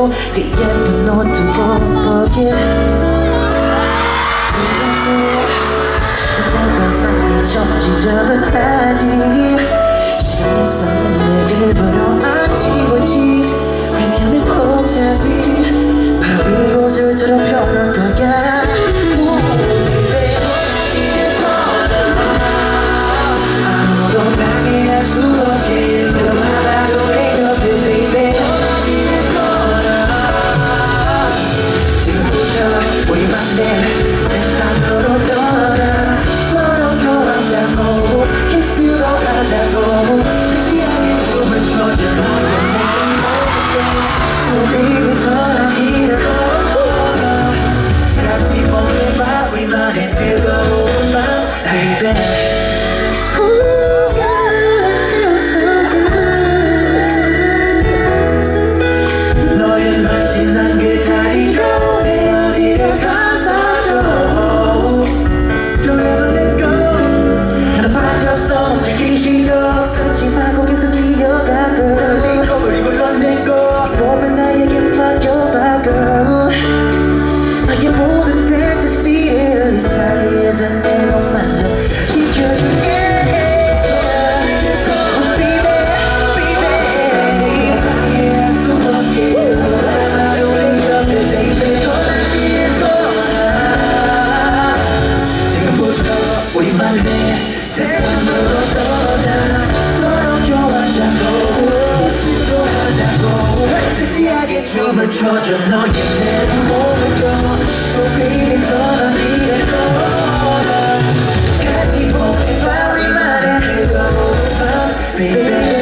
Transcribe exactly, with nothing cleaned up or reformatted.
그 예쁜 옷도 못 보게 내가 좀 지저분하지 신성은 내 일부러 안 지웠지 왜냐면 어차피 바로 이곳을 더럽혀놓을 거야 아무도 방해할 수 없게 너만 봐도 ain't nothing baby 지금부터 우리만 내 세상으로 떠나 서로 교환자고 키스로 가자고 섹시하게 춤을 춰줘 소리를 전화기를 걸어 같이 보는 밤 우리만의 뜨거운 밤 baby 너의 마지막 그 다리로 내 어디를 감싸줘 Don't ever let go 난 빠졌어 움직이기 싫어 끊지 말고 계속 뛰어가 girl 흘리고 그리고 런내고 몸을 나에게 맡겨봐 girl 나의 모든 fantasy를 이 자리에서 내 옷만 좀 지켜줄게 세상으로 떠나 서로 교환자고 스스로 하자고 섹시하게 춤을 춰줘 너의 내 몸을 줘 소리를 전화기를 걸어 같이 보는 밤 우리만의 뜨거운 밤 baby